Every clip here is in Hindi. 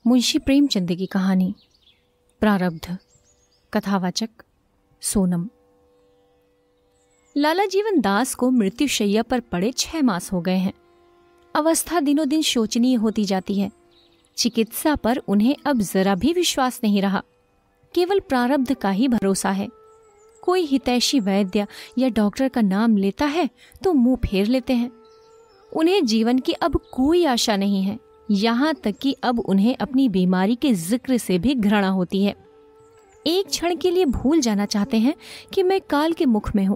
मुंशी प्रेमचंद की कहानी प्रारब्ध। कथावाचक सोनम। लाला जीवन दास को मृत्युशैया पर पड़े 6 मास हो गए हैं। अवस्था दिनों दिन शोचनीय होती जाती है। चिकित्सा पर उन्हें अब जरा भी विश्वास नहीं रहा। केवल प्रारब्ध का ही भरोसा है। कोई हितैषी वैद्य या डॉक्टर का नाम लेता है तो मुंह फेर लेते हैं। उन्हें जीवन की अब कोई आशा नहीं है। यहाँ तक कि अब उन्हें अपनी बीमारी के जिक्र से भी घृणा होती है। एक क्षण के लिए भूल जाना चाहते हैं कि मैं काल के मुख में हूँ।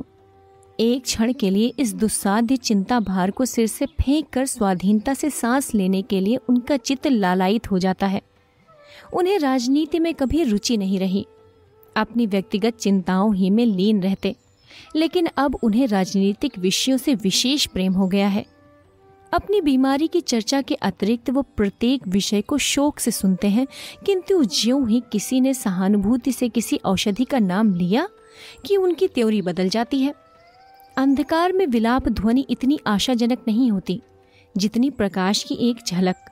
एक क्षण के लिए इस दुस्साध्य चिंता भार को सिर से फेंक कर स्वाधीनता से सांस लेने के लिए उनका चित्त लालायित हो जाता है। उन्हें राजनीति में कभी रुचि नहीं रही। अपनी व्यक्तिगत चिंताओं ही में लीन रहते, लेकिन अब उन्हें राजनीतिक विषयों से विशेष प्रेम हो गया है। अपनी बीमारी की चर्चा के अतिरिक्त वो प्रत्येक विषय को शौक से सुनते हैं, किंतु ज्यों ही किसी ने सहानुभूति से किसी औषधि का नाम लिया कि उनकी त्योरी बदल जाती है। अंधकार में विलाप ध्वनि इतनी आशाजनक नहीं होती जितनी प्रकाश की एक झलक।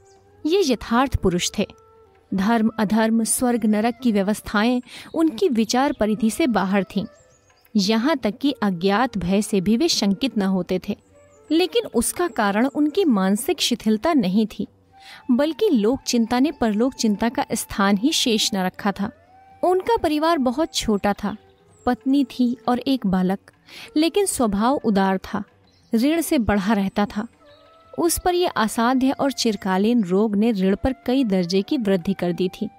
ये यथार्थ पुरुष थे। धर्म अधर्म स्वर्ग नरक की व्यवस्थाएं उनकी विचार परिधि से बाहर थीं। यहाँ तक कि अज्ञात भय से भी वे शंकित न होते थे। लेकिन उसका कारण उनकी मानसिक शिथिलता नहीं थी, बल्कि लोक चिंता ने परलोक चिंता का स्थान ही शेष न रखा था। उनका परिवार बहुत छोटा था। पत्नी थी और एक बालक, लेकिन स्वभाव उदार था, ऋण से बढ़ा रहता था। उस पर यह असाध्य और चिरकालीन रोग ने ऋण पर कई दर्जे की वृद्धि कर दी थी।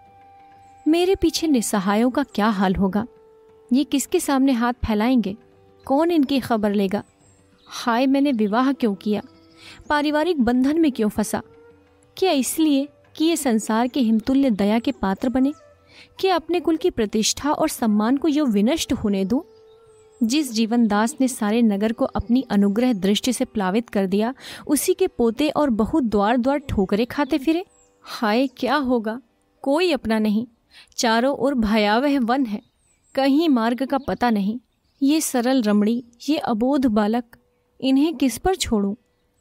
मेरे पीछे निस्सहायों का क्या हाल होगा? ये किसके सामने हाथ फैलाएंगे? कौन इनकी खबर लेगा? हाय, मैंने विवाह क्यों किया? पारिवारिक बंधन में क्यों फंसा? क्या इसलिए कि ये संसार के हिमतुल्य दया के पात्र बने? क्या अपने कुल की प्रतिष्ठा और सम्मान को यूं विनष्ट होने दूं? जिस जीवन दास ने सारे नगर को अपनी अनुग्रह दृष्टि से प्लावित कर दिया, उसी के पोते और बहू द्वार द्वार ठोकरे खाते फिरे। हाय, क्या होगा? कोई अपना नहीं। चारों ओर भयावह वन है। कहीं मार्ग का पता नहीं। ये सरल रमणी, ये अबोध बालक, इन्हें किस पर छोड़ूं?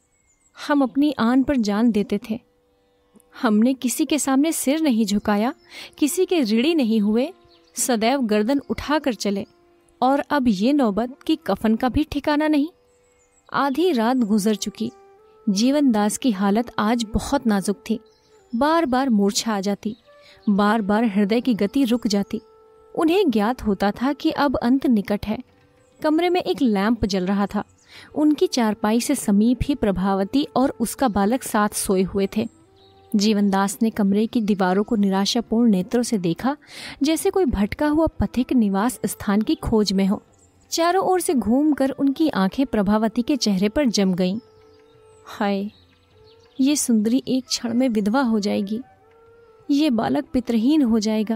हम अपनी आन पर जान देते थे। हमने किसी के सामने सिर नहीं झुकाया, किसी के ऋणी नहीं हुए, सदैव गर्दन उठाकर चले। और अब ये नौबत कि कफन का भी ठिकाना नहीं। आधी रात गुजर चुकी। जीवन दास की हालत आज बहुत नाजुक थी। बार बार मूर्छा आ जाती, बार बार हृदय की गति रुक जाती। उन्हें ज्ञात होता था कि अब अंत निकट है। कमरे में एक लैंप जल रहा था। उनकी चारपाई से समीप ही प्रभावती और उसका बालक साथ सोए हुए थे। जीवनदास ने कमरे की दीवारों को निराशापूर्ण नेत्रों से देखा, जैसे कोई भटका हुआ पथिक निवास स्थान की खोज में हो। चारों ओर से घूमकर उनकी आंखें प्रभावती के चेहरे पर जम गईं। हाय, ये सुंदरी एक क्षण में विधवा हो जाएगी। ये बालक पितरहीन हो जाएगा।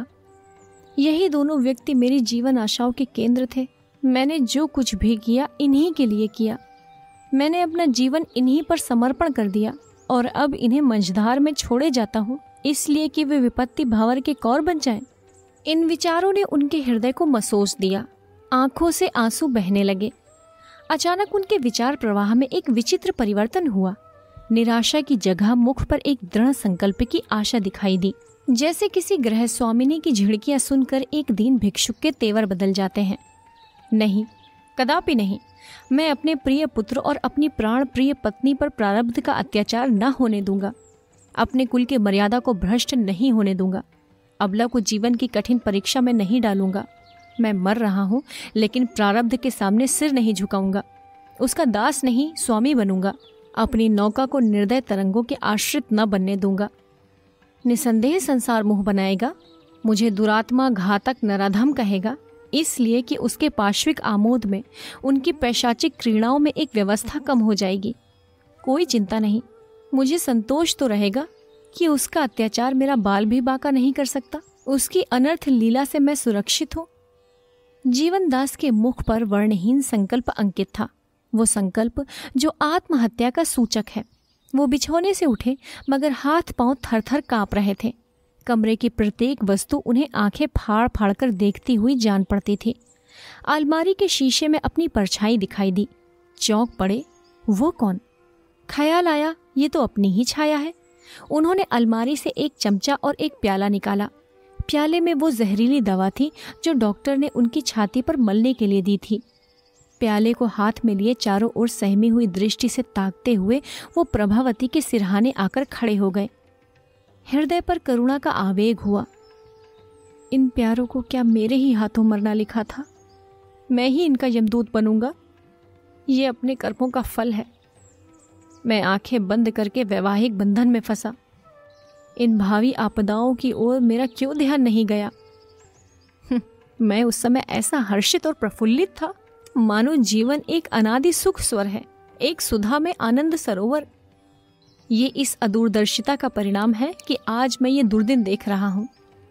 यही दोनों व्यक्ति मेरी जीवन आशाओं के केंद्र थे। मैंने जो कुछ भी किया इन्हीं के लिए किया। मैंने अपना जीवन इन्हीं पर समर्पण कर दिया और अब इन्हें मंझधार में छोड़े जाता हूँ, इसलिए कि वे विपत्ति भावर के कौर बन जाएं। इन विचारों ने उनके हृदय को मसोस दिया। आंखों से आंसू बहने लगे। अचानक उनके विचार प्रवाह में एक विचित्र परिवर्तन हुआ। निराशा की जगह मुख पर एक दृढ़ संकल्प की आशा दिखाई दी, जैसे किसी गृह स्वामिनी की झिड़कियां सुनकर एक दीन भिक्षुक के तेवर बदल जाते हैं। नहीं, कदापि नहीं। मैं अपने प्रिय पुत्र और अपनी प्राण प्रिय पत्नी पर प्रारब्ध का अत्याचार न होने दूंगा। अपने कुल के मर्यादा को भ्रष्ट नहीं होने दूंगा। अबला को जीवन की कठिन परीक्षा में नहीं डालूंगा। मैं मर रहा हूँ, लेकिन प्रारब्ध के सामने सिर नहीं झुकाऊंगा। उसका दास नहीं, स्वामी बनूंगा। अपनी नौका को निर्दय तरंगों के आश्रित न बनने दूंगा। निसंदेह संसार मुँह बनाएगा। मुझे दुरात्मा, घातक, नराधम कहेगा, इसलिए कि उसके पार्श्विक आमोद में, उनकी पैशाचिक क्रीड़ाओं में एक व्यवस्था कम हो जाएगी। कोई चिंता नहीं। मुझे संतोष तो रहेगा कि उसका अत्याचार मेरा बाल भी बांका नहीं कर सकता। उसकी अनर्थ लीला से मैं सुरक्षित हूँ। जीवन दास के मुख पर वर्णहीन संकल्प अंकित था। वो संकल्प जो आत्महत्या का सूचक है। वो बिछौने से उठे, मगर हाथ पांव थर थर कांप रहे थे। कमरे की प्रत्येक वस्तु उन्हें आंखें फाड़ फाड़ कर देखती हुई जान पड़ती थी। अलमारी के शीशे में अपनी परछाई दिखाई दी। चौंक पड़े। वो कौन? ख्याल आया, ये तो अपनी ही छाया है। उन्होंने अलमारी से एक चमचा और एक प्याला निकाला। प्याले में वो जहरीली दवा थी जो डॉक्टर ने उनकी छाती पर मलने के लिए दी थी। प्याले को हाथ में लिए चारों ओर सहमी हुई दृष्टि से ताकते हुए वो प्रभावती के सिरहाने आकर खड़े हो गए। हृदय पर करुणा का आवेग हुआ। इन प्यारों को क्या मेरे ही हाथों मरना लिखा था? मैं ही इनका यमदूत बनूंगा? ये अपने कर्मों का फल है। मैं आंखें बंद करके वैवाहिक बंधन में फंसा। इन भावी आपदाओं की ओर मेरा क्यों ध्यान नहीं गया? मैं उस समय ऐसा हर्षित और प्रफुल्लित था, मानो जीवन एक अनादि सुख स्वर है, एक सुधा में आनंद सरोवर। ये इस अदूरदर्शिता का परिणाम है कि आज मैं ये दुर्दिन देख रहा हूं।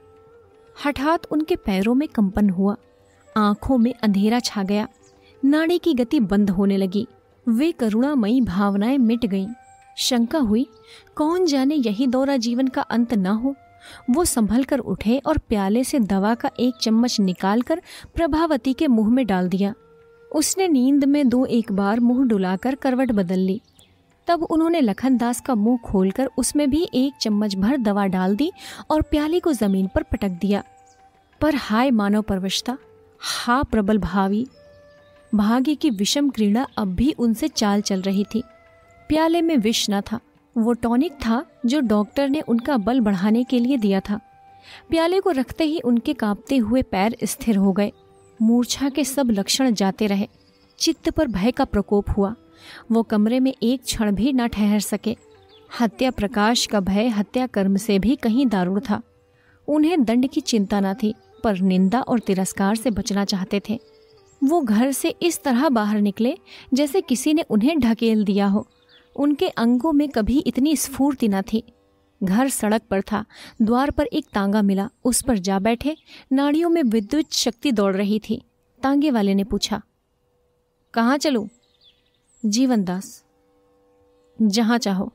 हठात उनके पैरों में कंपन हुआ, आंखों में अंधेरा छा गया, नाड़ी की गति बंद होने लगी। वे करुणामयी भावनाएं मिट गईं। शंका हुई, कौन जाने यही दौरा जीवन का अंत न हो। वो संभल कर उठे और प्याले से दवा का एक चम्मच निकालकर प्रभावती के मुंह में डाल दिया। उसने नींद में 2-1 बार मुंह डुलाकर करवट बदल ली। तब उन्होंने लखनदास का मुंह खोलकर उसमें भी 1 चम्मच भर दवा डाल दी और प्याली को जमीन पर पटक दिया। पर हाय मानव परवशता, हा प्रबल भावी। भाग्य की विषम क्रीड़ा अब भी उनसे चाल चल रही थी। प्याले में विष न था, वो टॉनिक था जो डॉक्टर ने उनका बल बढ़ाने के लिए दिया था। प्याले को रखते ही उनके कांपते हुए पैर स्थिर हो गए। मूर्छा के सब लक्षण जाते रहे। चित्त पर भय का प्रकोप हुआ। वो कमरे में एक क्षण भी न ठहर सके। हत्या प्रकाश का भय हत्या कर्म से भी कहीं दारुण था। उन्हें दंड की चिंता न थी, पर निंदा और तिरस्कार से बचना चाहते थे। वो घर से इस तरह बाहर निकले जैसे किसी ने उन्हें ढकेल दिया हो। उनके अंगों में कभी इतनी स्फूर्ति न थी। घर सड़क पर था। द्वार पर एक तांगा मिला, उस पर जा बैठे। नाड़ियों में विद्युत शक्ति दौड़ रही थी। तांगे वाले ने पूछा, कहाँ चलूं? जीवनदास, जहां चाहो।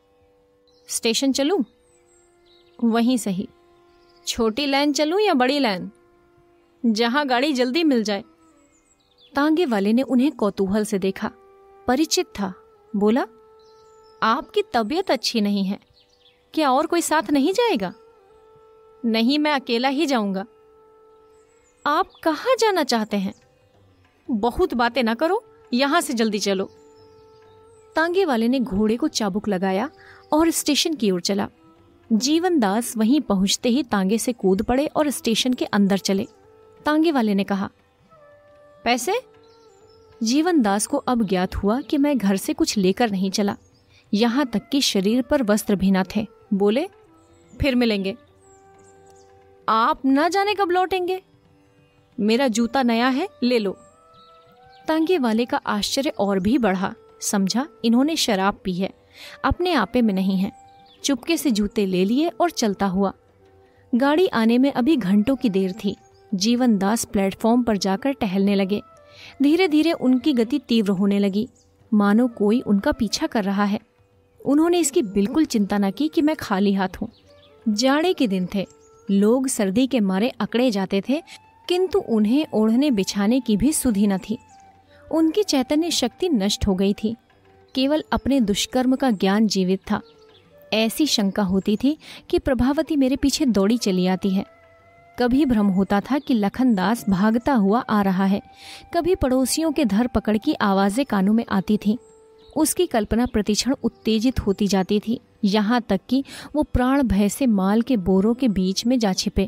स्टेशन चलूं? वहीं सही। छोटी लाइन चलूं या बड़ी लाइन? जहां गाड़ी जल्दी मिल जाए। तांगे वाले ने उन्हें कौतूहल से देखा। परिचित था। बोला, आपकी तबीयत अच्छी नहीं है, क्या और कोई साथ नहीं जाएगा? नहीं, मैं अकेला ही जाऊंगा। आप कहाँ जाना चाहते हैं? बहुत बातें ना करो, यहां से जल्दी चलो। तांगे वाले ने घोड़े को चाबुक लगाया और स्टेशन की ओर चला। जीवनदास वहीं पहुंचते ही तांगे से कूद पड़े और स्टेशन के अंदर चले। तांगे वाले ने कहा, पैसे? जीवनदास को अब ज्ञात हुआ कि मैं घर से कुछ लेकर नहीं चला, यहां तक कि शरीर पर वस्त्र भी न थे। बोले, फिर मिलेंगे। आप न जाने कब लौटेंगे। मेरा जूता नया है, ले लो। तांगे वाले का आश्चर्य और भी बढ़ा। समझा इन्होंने शराब पी है, अपने आपे में नहीं है। चुपके से जूते ले लिए और चलता हुआ। गाड़ी आने में अभी घंटों की देर थी। जीवनदास प्लेटफॉर्म पर जाकर टहलने लगे। धीरे धीरे उनकी गति तीव्र होने लगी, मानो कोई उनका पीछा कर रहा है। उन्होंने इसकी बिल्कुल चिंता न की कि मैं खाली हाथ हूँ। जाड़े के दिन थे, लोग सर्दी के मारे अकड़े जाते थे, किंतु उन्हें ओढ़ने बिछाने की भी सुधि न थी। उनकी चैतन्य शक्ति नष्ट हो गई थी, केवल अपने दुष्कर्म का ज्ञान जीवित था। ऐसी शंका होती थी कि प्रभावती मेरे पीछे दौड़ी चली आती है। कभी भ्रम होता था कि लखनदास भागता हुआ आ रहा है, कभी पड़ोसियों के धर पकड़ की आवाजें कानों में आती थीं। उसकी कल्पना प्रतिक्षण उत्तेजित होती जाती थी, यहाँ तक कि वो प्राण भय से माल के बोरों के बीच में जा छिपे।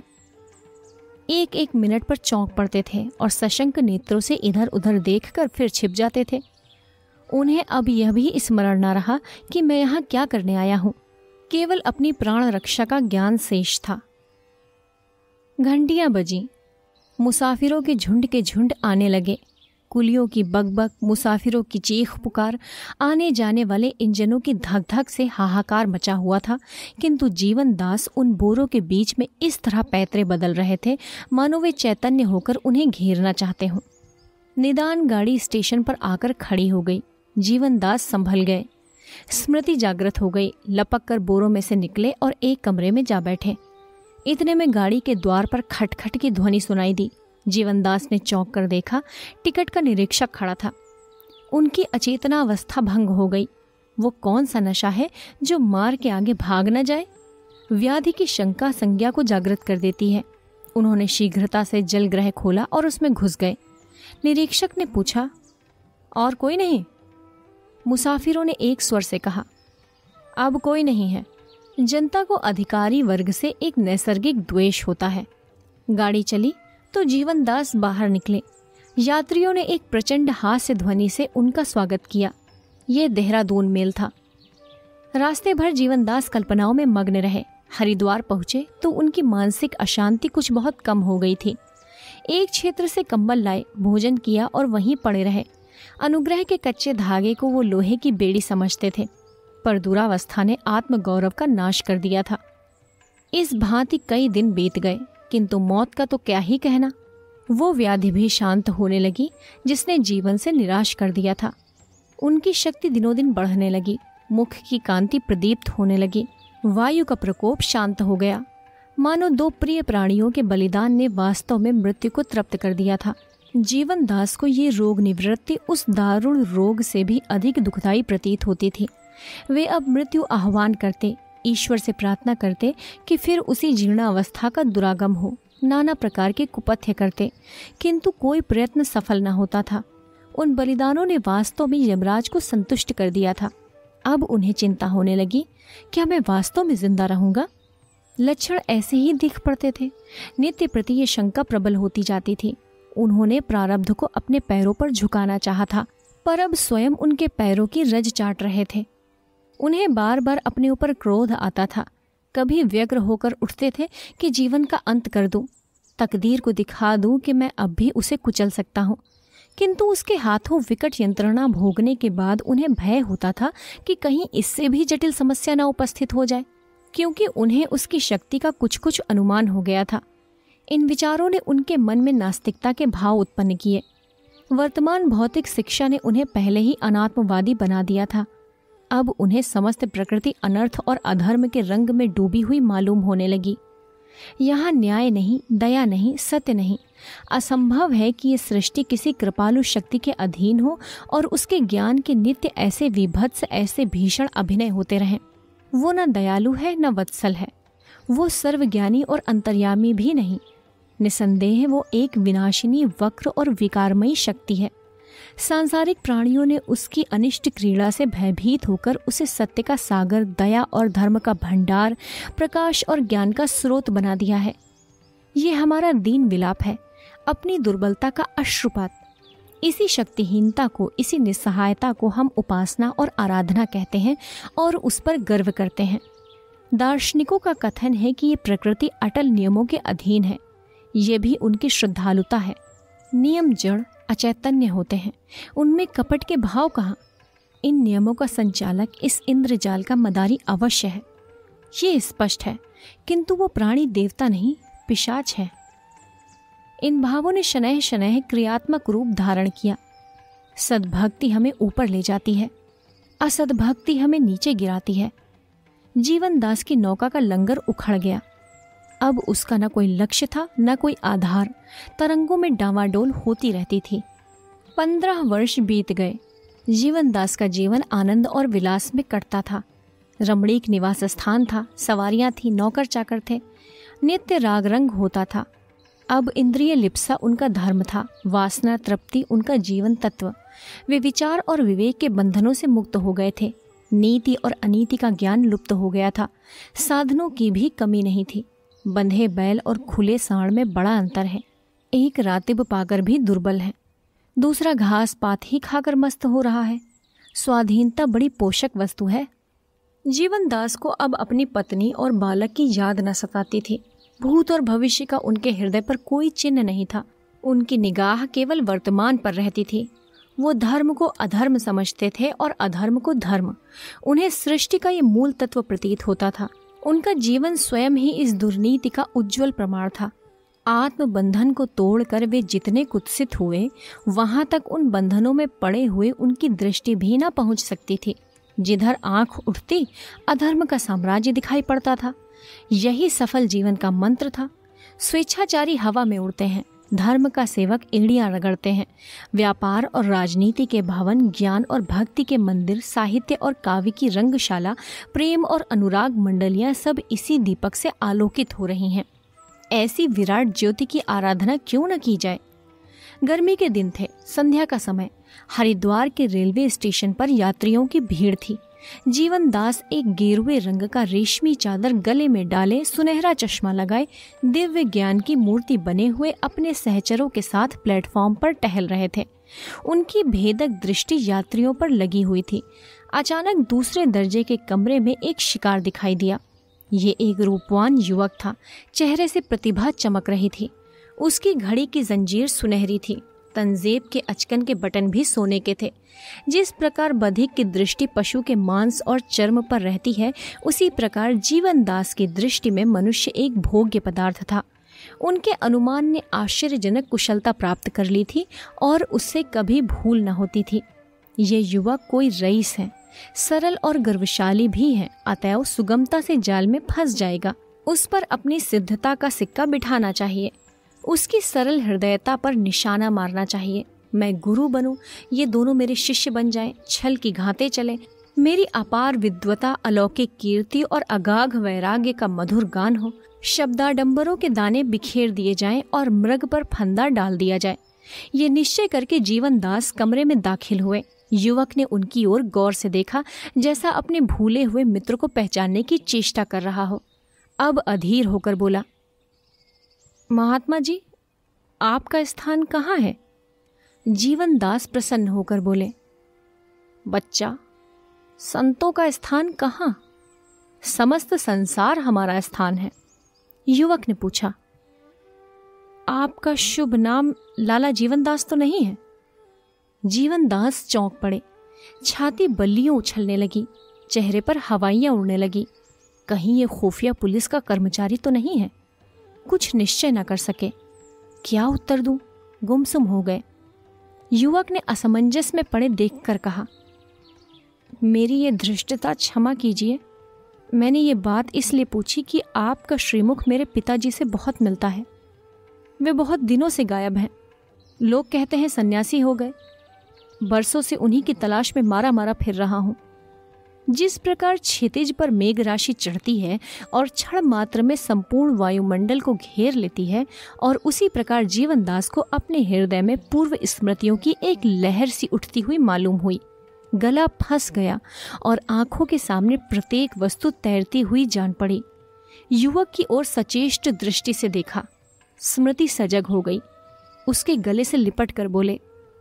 1-1 मिनट पर चौंक पड़ते थे और सशंक नेत्रों से इधर उधर देखकर फिर छिप जाते थे। उन्हें अब यह भी स्मरण न रहा कि मैं यहाँ क्या करने आया हूँ। केवल अपनी प्राण रक्षा का ज्ञान शेष था। घंटियां बजीं। मुसाफिरों के झुंड आने लगे। कुलियों की बकबक, मुसाफिरों की चीख पुकार, आने जाने वाले इंजनों की धक धक से हाहाकार मचा हुआ था। किंतु जीवनदास उन बोरों के बीच में इस तरह पैतरे बदल रहे थे मानो वे चैतन्य होकर उन्हें घेरना चाहते हों। निदान गाड़ी स्टेशन पर आकर खड़ी हो गई। जीवनदास संभल गए। स्मृति जागृत हो गई। लपक कर बोरों में से निकले और एक कमरे में जा बैठे। इतने में गाड़ी के द्वार पर खटखट की ध्वनि सुनाई दी। जीवनदास ने चौंक कर देखा, टिकट का निरीक्षक खड़ा था। उनकी अचेतनावस्था भंग हो गई। वो कौन सा नशा है जो मार के आगे भाग न जाए? व्याधि की शंका संज्ञा को जागृत कर देती है। उन्होंने शीघ्रता से जलग्रह खोला और उसमें घुस गए। निरीक्षक ने पूछा, और कोई नहीं? मुसाफिरों ने एक स्वर से कहा, अब कोई नहीं है। जनता को अधिकारी वर्ग से एक नैसर्गिक द्वेष होता है। गाड़ी चली तो जीवनदास बाहर निकले। यात्रियों ने एक प्रचंड हास्य ध्वनि से उनका स्वागत किया। ये देहरादून मेल था। रास्ते भर जीवनदास कल्पनाओं में मग्न रहे। हरिद्वार पहुंचे तो उनकी मानसिक अशांति कुछ बहुत कम हो गई थी। एक क्षेत्र से कंबल लाए, भोजन किया और वहीं पड़े रहे। अनुग्रह के कच्चे धागे को वो लोहे की बेड़ी समझते थे, पर दुरावस्था ने आत्मगौरव का नाश कर दिया था। इस भांति कई दिन बीत गए, किंतु मौत का तो क्या ही कहना। वो व्याधि भी शांत होने लगी जिसने जीवन से निराश कर दिया था। उनकी शक्ति दिनों दिन बढ़ने लगी। मुख की कांति प्रदीप्त होने लगी। वायु का प्रकोप शांत हो गया। मानो दो प्रिय प्राणियों के बलिदान ने वास्तव में मृत्यु को तृप्त कर दिया था। जीवनदास को ये रोग निवृत्ति उस दारुण रोग से भी अधिक दुखदायी प्रतीत होती थी। वे अब मृत्यु आह्वान करते, ईश्वर से प्रार्थना करते कि फिर उसी जीर्णावस्था का दुरागम हो। नाना प्रकार के कुपथ्य करते, किंतु कोई प्रयत्न सफल न होता था। उन बलिदानों ने वास्तव में यमराज को संतुष्ट कर दिया था। अब उन्हें चिंता होने लगी, क्या मैं वास्तव में जिंदा रहूंगा? लक्षण ऐसे ही दिख पड़ते थे। नित्य प्रति ये शंका प्रबल होती जाती थी। उन्होंने प्रारब्ध को अपने पैरों पर झुकाना चाहा था, पर अब स्वयं उनके पैरों की रज चाट रहे थे। उन्हें बार बार अपने ऊपर क्रोध आता था। कभी व्यग्र होकर उठते थे कि जीवन का अंत कर दूं, तकदीर को दिखा दूं कि मैं अब भी उसे कुचल सकता हूं। किंतु उसके हाथों विकट यंत्रणा भोगने के बाद उन्हें भय होता था कि कहीं इससे भी जटिल समस्या न उपस्थित हो जाए, क्योंकि उन्हें उसकी शक्ति का कुछ कुछ अनुमान हो गया था। इन विचारों ने उनके मन में नास्तिकता के भाव उत्पन्न किए। वर्तमान भौतिक शिक्षा ने उन्हें पहले ही अनात्मवादी बना दिया था। अब उन्हें समस्त प्रकृति अनर्थ और अधर्म के रंग में डूबी हुई मालूम होने लगी। यहाँ न्याय नहीं, दया नहीं, सत्य नहीं। असंभव है कि ये सृष्टि किसी कृपालु शक्ति के अधीन हो और उसके ज्ञान के नित्य ऐसे विभत्स, ऐसे भीषण अभिनय होते रहें। वो न दयालु है न वत्सल है। वो सर्वज्ञानी और अंतर्यामी भी नहीं। निसंदेह वो एक विनाशिनी, वक्र और विकारमयी शक्ति है। सांसारिक प्राणियों ने उसकी अनिष्ट क्रीड़ा से भयभीत होकर उसे सत्य का सागर, दया और धर्म का भंडार, प्रकाश और ज्ञान का स्रोत बना दिया है। ये हमारा दीन विलाप है, अपनी दुर्बलता का अश्रुपात। इसी शक्तिहीनता को, इसी निस्सहायता को हम उपासना और आराधना कहते हैं और उस पर गर्व करते हैं। दार्शनिकों का कथन है कि ये प्रकृति अटल नियमों के अधीन है। ये भी उनकी श्रद्धालुता है। नियम जड़, अचैतन्य होते हैं, उनमें कपट के भाव कहाँ? इन नियमों का संचालक इस इंद्रजाल का मदारी अवश्य है, ये स्पष्ट है, किंतु वो प्राणी देवता नहीं, पिशाच है। इन भावों ने शनैः शनैः क्रियात्मक रूप धारण किया। सद्भक्ति हमें ऊपर ले जाती है, असद्भक्ति हमें नीचे गिराती है। जीवनदास की नौका का लंगर उखड़ गया। अब उसका न कोई लक्ष्य था, न कोई आधार। तरंगों में डावाडोल होती रहती थी। 15 वर्ष बीत गए। जीवनदास का जीवन आनंद और विलास में कटता था। रमणीक निवास स्थान था, सवारियां थी, नौकर चाकर थे, नित्य राग रंग होता था। अब इंद्रिय लिप्सा उनका धर्म था, वासना तृप्ति उनका जीवन तत्व। वे विचार और विवेक के बंधनों से मुक्त हो गए थे। नीति और अनीति का ज्ञान लुप्त हो गया था। साधनों की भी कमी नहीं थी। बंधे बैल और खुले साँड़ में बड़ा अंतर है। एक रातिब पाकर भी दुर्बल है, दूसरा घास पात ही खाकर मस्त हो रहा है। स्वाधीनता बड़ी पोषक वस्तु है। जीवनदास को अब अपनी पत्नी और बालक की याद न सताती थी। भूत और भविष्य का उनके हृदय पर कोई चिन्ह नहीं था। उनकी निगाह केवल वर्तमान पर रहती थी। वो धर्म को अधर्म समझते थे और अधर्म को धर्म। उन्हें सृष्टि का ये मूल तत्व प्रतीत होता था। उनका जीवन स्वयं ही इस दुर्नीति का उज्जवल प्रमाण था। आत्मबंधन को तोड़कर वे जितने कुत्सित हुए, वहां तक उन बंधनों में पड़े हुए उनकी दृष्टि भी न पहुंच सकती थी। जिधर आंख उठती, अधर्म का साम्राज्य दिखाई पड़ता था। यही सफल जीवन का मंत्र था। स्वेच्छाचारी हवा में उड़ते हैं, धर्म का सेवक एड़ियां रगड़ते हैं। व्यापार और राजनीति के भवन, ज्ञान और भक्ति के मंदिर, साहित्य और काव्य की रंगशाला, प्रेम और अनुराग मंडलियां सब इसी दीपक से आलोकित हो रही हैं। ऐसी विराट ज्योति की आराधना क्यों न की जाए। गर्मी के दिन थे, संध्या का समय। हरिद्वार के रेलवे स्टेशन पर यात्रियों की भीड़ थी। जीवन दास एक गेरुए रंग का रेशमी चादर गले में डाले, सुनहरा चश्मा लगाए, दिव्य ज्ञान की मूर्ति बने हुए अपने सहचरों के साथ प्लेटफॉर्म पर टहल रहे थे। उनकी भेदक दृष्टि यात्रियों पर लगी हुई थी। अचानक दूसरे दर्जे के कमरे में एक शिकार दिखाई दिया। ये एक रूपवान युवक था। चेहरे से प्रतिभा चमक रही थी। उसकी घड़ी की जंजीर सुनहरी थी। तंजेब के अचकन के बटन भी सोने के थे। जिस प्रकार बधिक की दृष्टि पशु के मांस और चर्म पर रहती है, उसी प्रकार जीवन दास की दृष्टि में मनुष्य एक भोग्य पदार्थ था। उनके अनुमान ने आश्चर्यजनक कुशलता प्राप्त कर ली थी और उससे कभी भूल न होती थी। ये युवक कोई रईस है, सरल और गर्वशाली भी है, अतएव सुगमता से जाल में फंस जाएगा। उस पर अपनी सिद्धता का सिक्का बिठाना चाहिए। उसकी सरल हृदयता पर निशाना मारना चाहिए। मैं गुरु बनूं, ये दोनों मेरे शिष्य बन जाएं, छल की घाते चलें, मेरी अपार विद्वता, अलौकिक कीर्ति और अगाध वैराग्य का मधुर गान हो, शब्दाडंबरों के दाने बिखेर दिए जाएं और मृग पर फंदा डाल दिया जाए। ये निश्चय करके जीवन दास कमरे में दाखिल हुए। युवक ने उनकी ओर गौर से देखा, जैसा अपने भूले हुए मित्र को पहचानने की चेष्टा कर रहा हो। अब अधीर होकर बोला, महात्मा जी, आपका स्थान कहाँ है? जीवन दास प्रसन्न होकर बोले, बच्चा, संतों का स्थान कहाँ? समस्त संसार हमारा स्थान है। युवक ने पूछा, आपका शुभ नाम लाला जीवन दास तो नहीं है? जीवन दास चौंक पड़े। छाती बल्लियों उछलने लगी, चेहरे पर हवाइयां उड़ने लगी। कहीं ये खुफिया पुलिस का कर्मचारी तो नहीं है? कुछ निश्चय न कर सके। क्या उत्तर दूं? गुमसुम हो गए। युवक ने असमंजस में पड़े देखकर कहा, मेरी ये धृष्टता क्षमा कीजिए। मैंने ये बात इसलिए पूछी कि आपका श्रीमुख मेरे पिताजी से बहुत मिलता है। वे बहुत दिनों से गायब हैं। लोग कहते हैं सन्यासी हो गए। बरसों से उन्हीं की तलाश में मारा मारा फिर रहा हूं। जिस प्रकार क्षितिज पर मेघ राशि चढ़ती है और क्षण मात्र में संपूर्ण वायुमंडल को घेर लेती है, और उसी प्रकार जीवन दास को अपने हृदय में पूर्व स्मृतियों की एक लहर सी उठती हुई मालूम हुई। गला फंस गया और आंखों के सामने प्रत्येक वस्तु तैरती हुई जान पड़ी। युवक की ओर सचेष्ट दृष्टि से देखा। स्मृति सजग हो गई। उसके गले से लिपट कर बोले,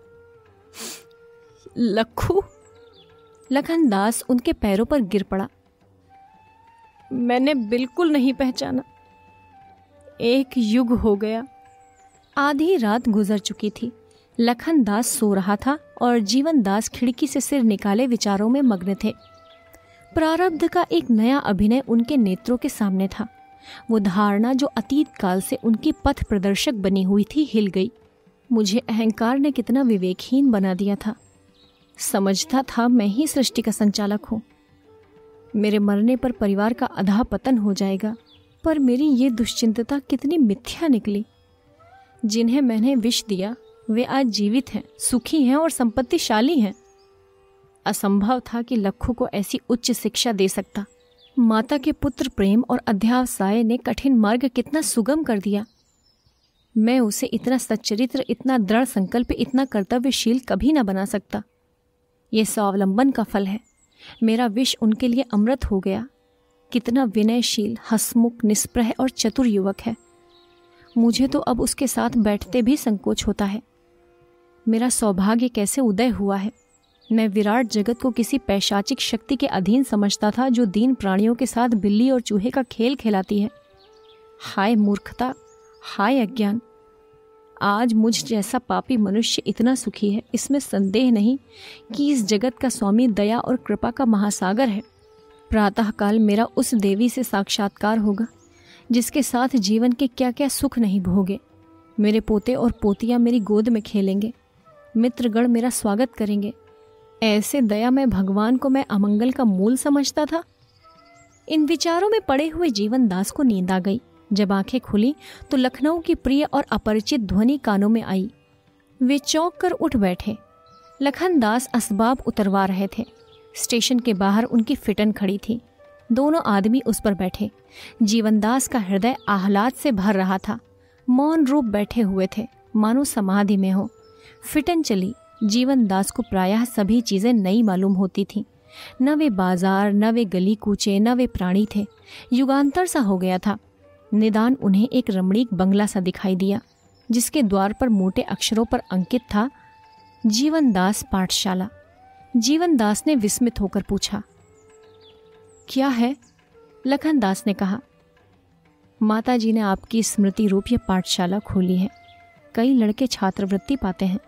लखू। लखन दास उनके पैरों पर गिर पड़ा। मैंने बिल्कुल नहीं पहचाना। एक युग हो गया। आधी रात गुजर चुकी थी। लखन दास सो रहा था और जीवन दास खिड़की से सिर निकाले विचारों में मग्न थे। प्रारब्ध का एक नया अभिनय उनके नेत्रों के सामने था। वो धारणा जो अतीत काल से उनकी पथ प्रदर्शक बनी हुई थी हिल गई। मुझे अहंकार ने कितना विवेकहीन बना दिया था। समझता था मैं ही सृष्टि का संचालक हूँ। मेरे मरने पर परिवार का अधा पतन हो जाएगा, पर मेरी ये दुश्चिंतता कितनी मिथ्या निकली। जिन्हें मैंने विष दिया वे आज जीवित हैं, सुखी हैं और संपत्तिशाली हैं। असंभव था कि लखू को ऐसी उच्च शिक्षा दे सकता। माता के पुत्र प्रेम और अध्यावसाय ने कठिन मार्ग कितना सुगम कर दिया। मैं उसे इतना सच्चरित्र, इतना दृढ़ संकल्प, इतना कर्तव्यशील कभी न बना सकता। ये स्वावलंबन का फल है। मेरा विष उनके लिए अमृत हो गया। कितना विनयशील, हंसमुख, निष्प्रह और चतुर युवक है। मुझे तो अब उसके साथ बैठते भी संकोच होता है। मेरा सौभाग्य कैसे उदय हुआ है। मैं विराट जगत को किसी पैशाचिक शक्ति के अधीन समझता था, जो दीन प्राणियों के साथ बिल्ली और चूहे का खेल खिलाती है। हाय मूर्खता, हाय अज्ञान। आज मुझ जैसा पापी मनुष्य इतना सुखी है, इसमें संदेह नहीं कि इस जगत का स्वामी दया और कृपा का महासागर है। प्रातःकाल मेरा उस देवी से साक्षात्कार होगा जिसके साथ जीवन के क्या क्या सुख नहीं भोगे। मेरे पोते और पोतियां मेरी गोद में खेलेंगे। मित्रगण मेरा स्वागत करेंगे। ऐसे दयामय भगवान को मैं अमंगल का मूल समझता था। इन विचारों में पड़े हुए जीवन दास को नींद आ गई। जब आंखें खुली तो लखनऊ की प्रिय और अपरिचित ध्वनि कानों में आई। वे चौंक कर उठ बैठे। लखनदास असबाब उतरवा रहे थे। स्टेशन के बाहर उनकी फिटन खड़ी थी। दोनों आदमी उस पर बैठे। जीवनदास का हृदय आह्लाद से भर रहा था। मौन रूप बैठे हुए थे, मानो समाधि में हो। फिटन चली। जीवनदास को प्रायः सभी चीजें नई मालूम होती थीं। न वे बाजार, न वे गली कूचे, न वे प्राणी थे। युगांतर सा हो गया था। निदान उन्हें एक रमणीक बंगला सा दिखाई दिया, जिसके द्वार पर मोटे अक्षरों पर अंकित था, जीवनदास पाठशाला। जीवनदास ने विस्मित होकर पूछा, क्या है? लखनदास ने कहा, माताजी ने आपकी स्मृति रूप ये पाठशाला खोली है। कई लड़के छात्रवृत्ति पाते हैं।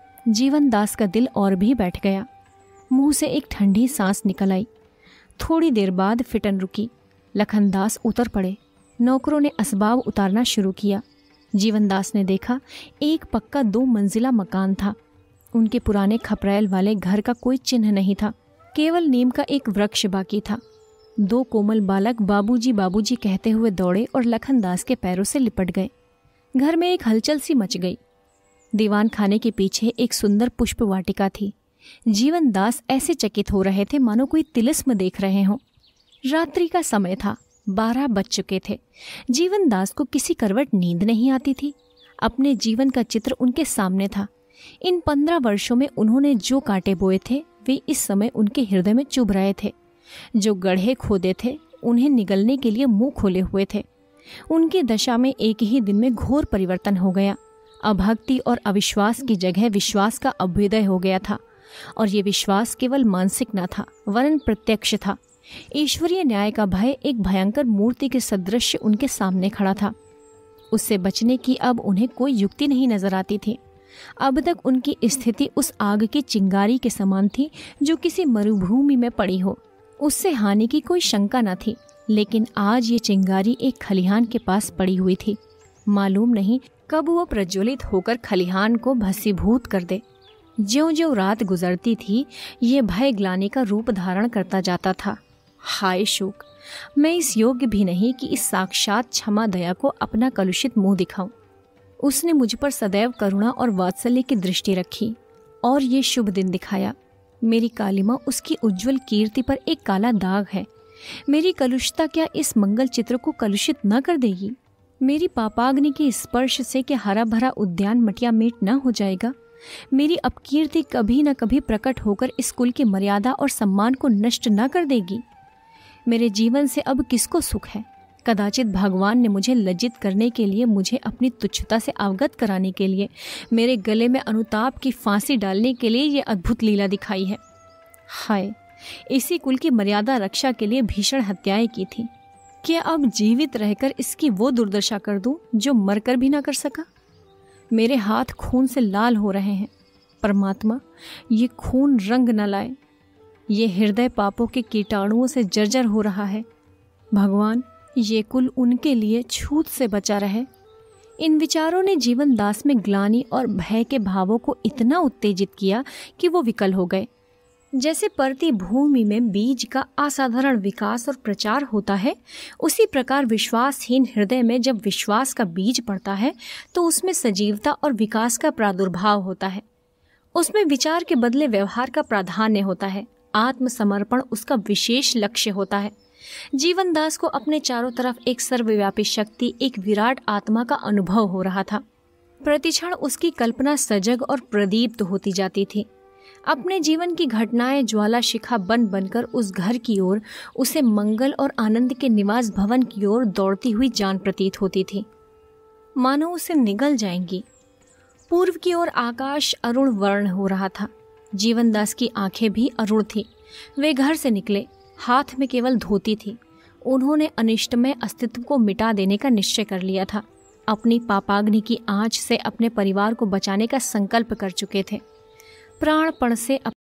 जीवनदास का दिल और भी बैठ गया। मुंह से एक ठंडी सांस निकल आई। थोड़ी देर बाद फिटन रुकी। लखनदास उतर पड़े। नौकरों ने असबाब उतारना शुरू किया। जीवनदास ने देखा, एक पक्का 2 मंजिला मकान था। उनके पुराने खपरैल वाले घर का कोई चिन्ह नहीं था। केवल नीम का एक वृक्ष बाकी था। 2 कोमल बालक बाबूजी बाबूजी कहते हुए दौड़े और लखनदास के पैरों से लिपट गए। घर में एक हलचल सी मच गई। दीवान खाने के पीछे एक सुंदर पुष्प वाटिका थी। जीवनदास ऐसे चकित हो रहे थे मानो कोई तिलिस्म देख रहे हों। रात्रि का समय था। 12 बज चुके थे। जीवनदास को किसी करवट नींद नहीं आती थी। अपने जीवन का चित्र उनके सामने था। इन 15 वर्षों में उन्होंने जो कांटे बोए थे, वे इस समय उनके हृदय में चुभ रहे थे। जो गड्ढे खोदे थे, उन्हें निगलने के लिए मुंह खोले हुए थे। उनकी दशा में एक ही दिन में घोर परिवर्तन हो गया। अभक्ति और अविश्वास की जगह विश्वास का अभ्युदय हो गया था। और ये विश्वास केवल मानसिक न था, वरन प्रत्यक्ष था। ईश्वरीय न्याय का भय एक भयंकर मूर्ति के सदृश उनके सामने खड़ा था। उससे बचने की अब उन्हें कोई युक्ति नहीं नजर आती थी। अब तक उनकी स्थिति उस आग की चिंगारी के समान थी जो किसी मरुभूमि में पड़ी हो। उससे हानि की कोई शंका न थी। लेकिन आज ये चिंगारी एक खलिहान के पास पड़ी हुई थी। मालूम नहीं कब वो प्रज्वलित होकर खलिहान को भस्मीभूत कर दे। ज्यों-ज्यों रात गुजरती थी, ये भय ग्लानि का रूप धारण करता जाता था। हाय शोक! मैं इस योग्य भी नहीं कि इस साक्षात क्षमा दया को अपना कलुषित मुंह दिखाऊं। उसने मुझ पर सदैव करुणा और वात्सल्य की दृष्टि रखी और ये शुभ दिन दिखाया। मेरी कालिमा उसकी उज्जवल कीर्ति पर एक काला दाग है। मेरी कलुषता क्या इस मंगल चित्र को कलुषित न कर देगी? मेरी पापाग्नि के स्पर्श से क्या हरा भरा उद्यान मटिया मेट न हो जाएगा? मेरी अपकीर्ति कभी न कभी प्रकट होकर इस कुल की मर्यादा और सम्मान को नष्ट न कर देगी? मेरे जीवन से अब किसको सुख है? कदाचित भगवान ने मुझे लज्जित करने के लिए, मुझे अपनी तुच्छता से अवगत कराने के लिए, मेरे गले में अनुताप की फांसी डालने के लिए ये अद्भुत लीला दिखाई है। हाय! इसी कुल की मर्यादा रक्षा के लिए भीषण हत्याएं की थी। क्या अब जीवित रहकर इसकी वो दुर्दशा कर दूं जो मरकर भी ना कर सका? मेरे हाथ खून से लाल हो रहे हैं। परमात्मा, ये खून रंग न लाए। ये हृदय पापों के कीटाणुओं से जर्जर हो रहा है। भगवान, ये कुल उनके लिए छूत से बचा रहे। इन विचारों ने जीवनदास में ग्लानि और भय के भावों को इतना उत्तेजित किया कि वो विकल हो गए। जैसे परती भूमि में बीज का असाधारण विकास और प्रचार होता है, उसी प्रकार विश्वासहीन हृदय में जब विश्वास का बीज पड़ता है तो उसमें सजीवता और विकास का प्रादुर्भाव होता है। उसमें विचार के बदले व्यवहार का प्राधान्य होता है। आत्मसमर्पण उसका विशेष लक्ष्य होता है। जीवनदास को अपने चारों तरफ एक सर्वव्यापी शक्ति, एक विराट आत्मा का अनुभव हो रहा था। प्रतिक्षण उसकी कल्पना सजग और प्रदीप्त होती जाती थी। अपने जीवन की घटनाएं ज्वाला शिखा बन बनकर उस घर की ओर, उसे मंगल और आनंद के निवास भवन की ओर दौड़ती हुई जान प्रतीत होती थी, मानो उसे निगल जाएंगी। पूर्व की ओर आकाश अरुण वर्ण हो रहा था। जीवनदास की आंखें भी अरुण थी। वे घर से निकले, हाथ में केवल धोती थी। उन्होंने अनिष्टमय अस्तित्व को मिटा देने का निश्चय कर लिया था। अपनी पापाग्नि की आंच से अपने परिवार को बचाने का संकल्प कर चुके थे। प्राणपण से